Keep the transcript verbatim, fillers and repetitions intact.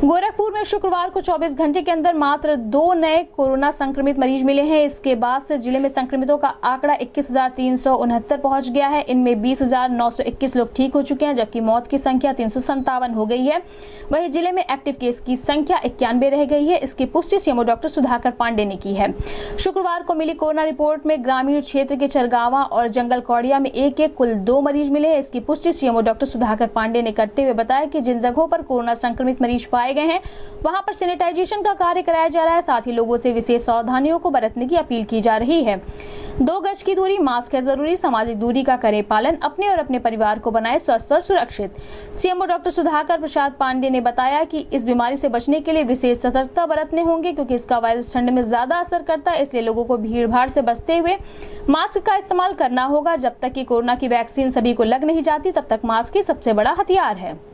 गोरखपुर में शुक्रवार को चौबीस घंटे के अंदर मात्र दो नए कोरोना संक्रमित मरीज मिले हैं। इसके बाद से जिले में संक्रमितों का आंकड़ा इक्कीस हजार तीन सौ उनहत्तर पहुंच गया है। इनमें बीस हजार नौ सौ इक्कीस लोग ठीक हो चुके हैं, जबकि मौत की संख्या तीन सौ संतावन हो गई है। वहीं जिले में एक्टिव केस की संख्या इक्यानवे रह गई है। इसकी पुष्टि सीएमओ डॉक्टर सुधाकर पांडे ने की है। शुक्रवार को मिली कोरोना रिपोर्ट में ग्रामीण क्षेत्र के चरगावा और जंगल कौड़िया में एक एक कुल दो मरीज मिले हैं। इसकी पुष्टि सीएमओ डॉक्टर सुधाकर पांडे ने करते हुए बताया कि जिन जगहों पर कोरोना संक्रमित मरीज पाए गए हैं वहां पर सैनिटाइजेशन का कार्य कराया जा रहा है। साथ ही लोगों से विशेष सावधानियों को बरतने की अपील की जा रही है। दो गज की दूरी, मास्क है जरूरी, सामाजिक दूरी का करें पालन, अपने और अपने परिवार को बनाए स्वस्थ और सुरक्षित। सीएमओ डॉक्टर सुधाकर प्रसाद पांडे ने बताया कि इस बीमारी से बचने के लिए विशेष सतर्कता बरतने होंगे, क्योंकि इसका वायरस ठंड में ज्यादा असर करता है। इसलिए लोगों को भीड़ भाड़ से बचते हुए मास्क का इस्तेमाल करना होगा। जब तक कि कोरोना की वैक्सीन सभी को लग नहीं जाती, तब तक मास्क ही सबसे बड़ा हथियार है।